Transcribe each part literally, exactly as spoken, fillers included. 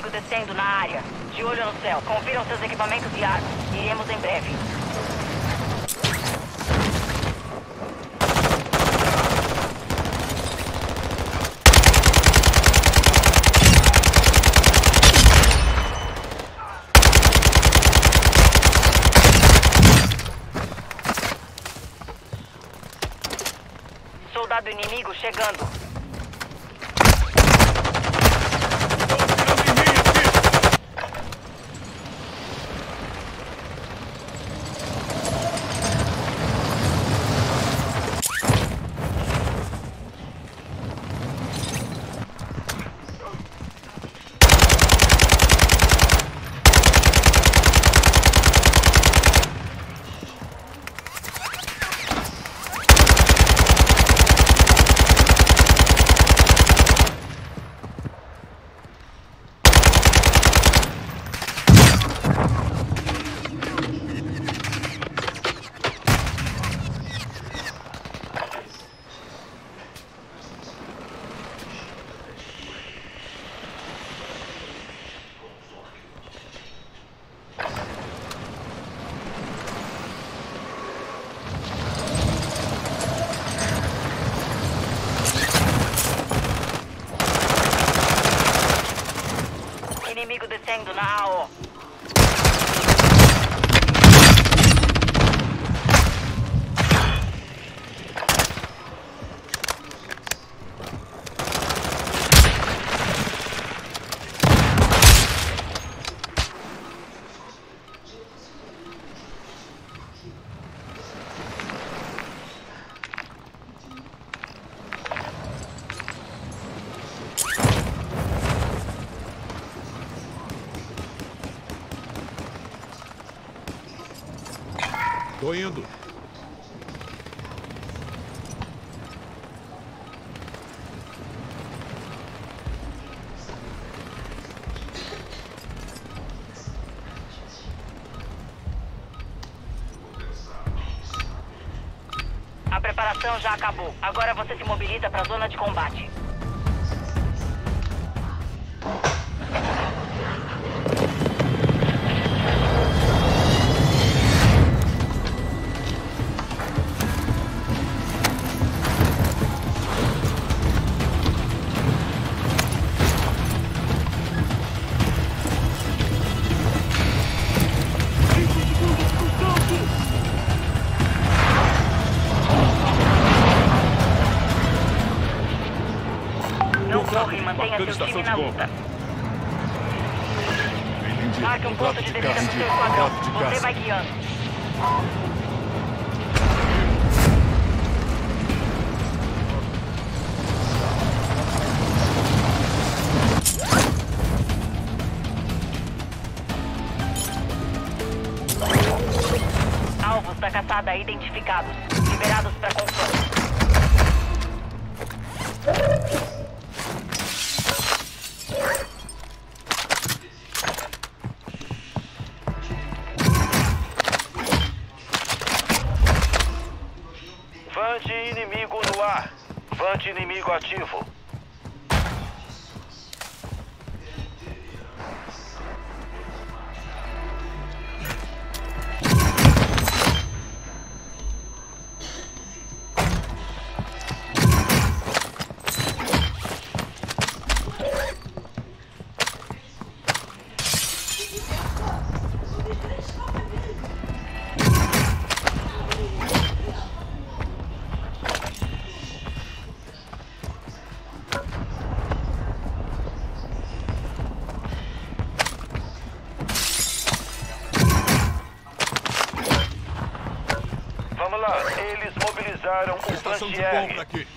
Inimigo descendo na área. De olho no céu. Confiram seus equipamentos e armas. Iremos em breve. Soldado inimigo chegando. Inimigo descendo na A O. Tô indo. A preparação já acabou. Agora você se mobiliza para a zona de combate. Não corre, mantenha seu time na luta. Marque um ponto de defesa pro seu esquadrão. Você vai guiando. Alvos da caçada identificados. Liberados para confronto. Vante inimigo no ar. Vante inimigo ativo. Vamos lá, eles mobilizaram o Estação de Frontier. compra aqui.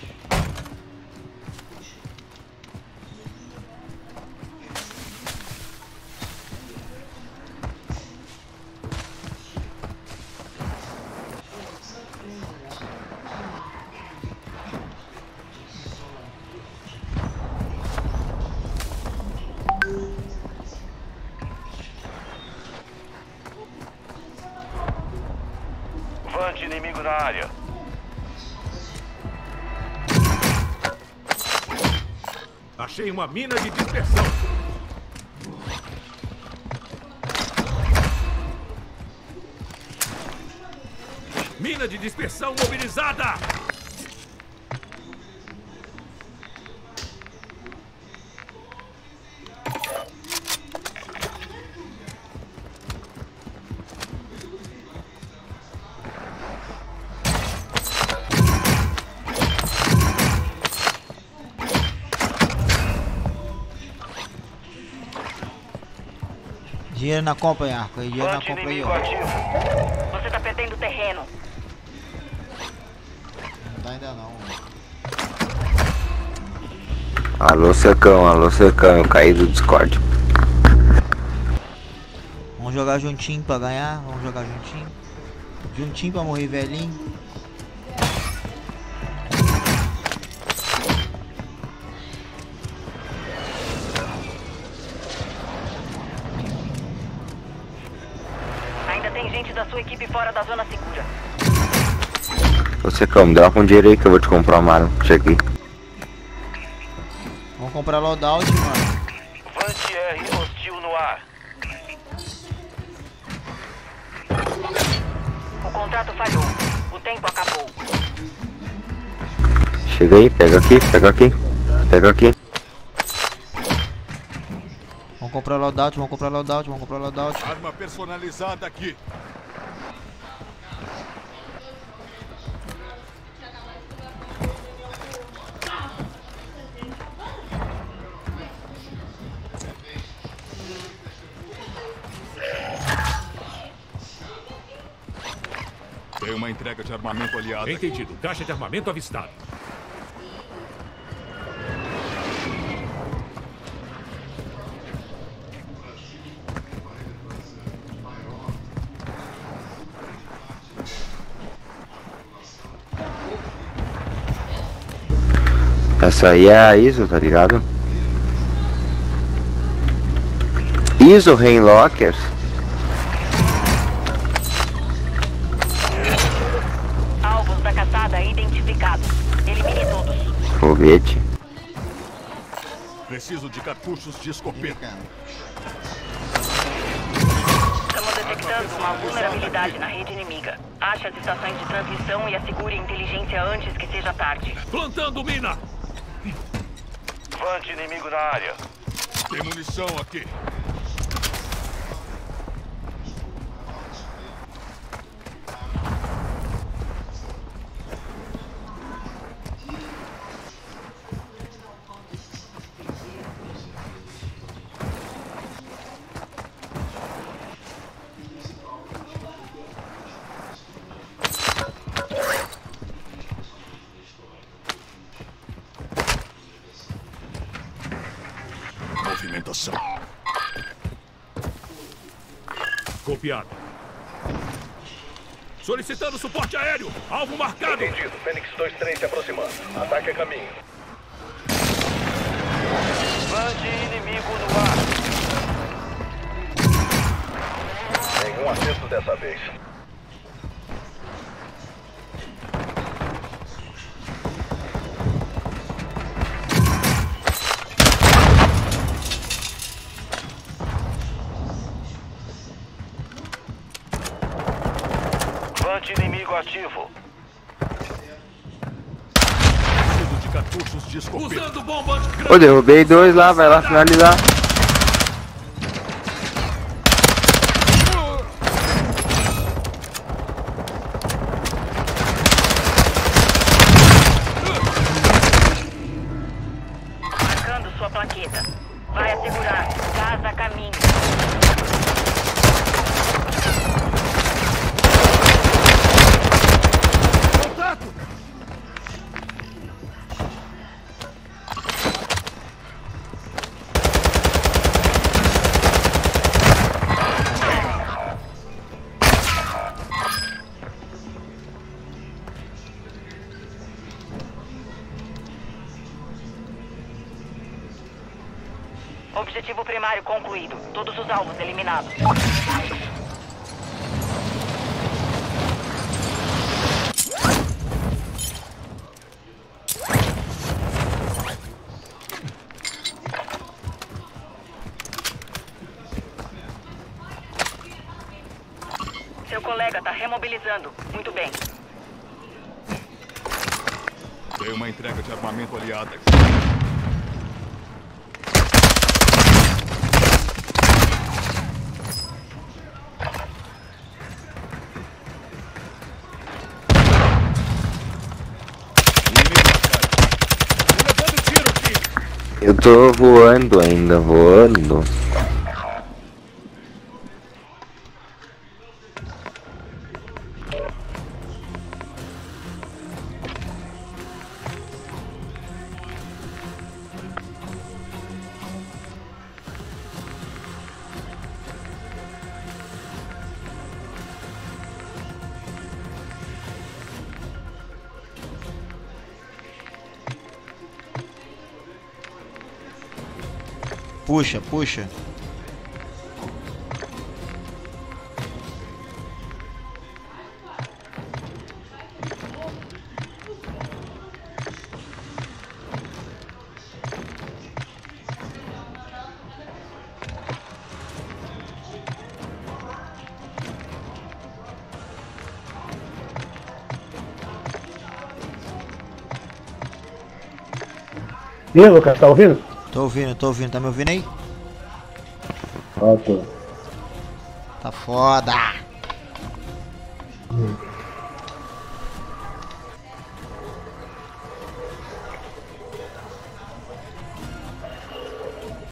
Vante inimigo na área. Achei uma mina de dispersão. Mina de dispersão mobilizada! Dinheiro na compra, Arco. Aí, dinheiro na Vante compra aí, inimigo ó. ativo. Você tá perdendo terreno. Não dá ainda não. Alô, Secão, alô, Secão, eu caí do Discord. Vamos jogar juntinho pra ganhar. Vamos jogar juntinho. Juntinho pra morrer velhinho. Ainda tem gente da sua equipe fora da zona segura. Ô, Secão, me dá uma com dinheiro aí que eu vou te comprar uma arma. Cheguei. Vamos comprar loadout, mano. Vante R hostil no ar. O contrato falhou. O tempo acabou. Chega aí, pega aqui, pega aqui. Pega aqui. Vamos comprar loadout, vamos comprar loadout, vamos comprar loadout. Arma personalizada aqui. Tem uma entrega de armamento aliado. Entendido. Caixa de armamento avistado. Essa aí é a I S O, tá ligado? I S O Rainlockers. Alvos da caçada identificados. Elimine todos. Foguete. Preciso de cartuchos de escopeta. Estamos detectando uma vulnerabilidade na rede inimiga. Ache as estações de transmissão e assegure a inteligência antes que seja tarde. Plantando mina! Vante inimigo na área. Tem munição aqui. Movimentação. Copiado. Solicitando suporte aéreo. Alvo marcado. Entendido. Fênix dois três se aproximando. Ataque a caminho. Vante inimigo no ar. Nenhum acerto dessa vez. Vante inimigo ativo. Preciso de cartuchos de escopeta. Usando bomba antigrana. Ô, derrubei dois lá, vai lá finalizar. Marcando sua plaqueta. Vai assegurar. Gás a caminho. Objetivo primário concluído. Todos os alvos eliminados. Seu colega está remobilizando. Muito bem. Tem uma entrega de armamento aliada aqui. Eu tô voando ainda, voando. Puxa, puxa. E aí, Lucas, tá ouvindo? Tô ouvindo, tô ouvindo. Tá me ouvindo aí? Ah, tô. Tá foda. Hum.